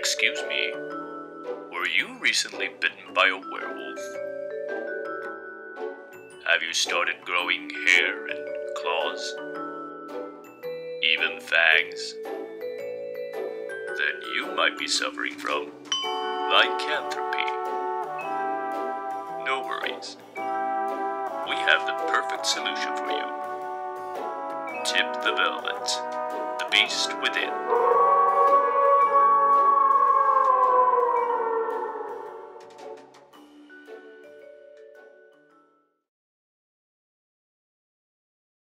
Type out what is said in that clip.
Excuse me, were you recently bitten by a werewolf? Have you started growing hair and claws? Even fangs? Then you might be suffering from lycanthropy. No worries. We have the perfect solution for you. Tip the velvet, the beast within.